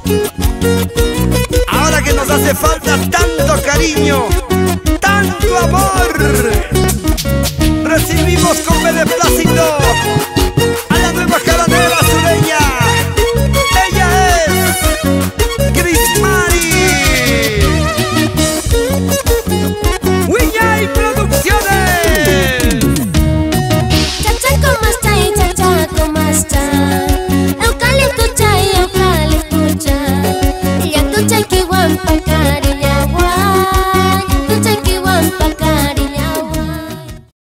Ahora que nos hace falta tanto cariño, tanto amor, recibimos con beneplácito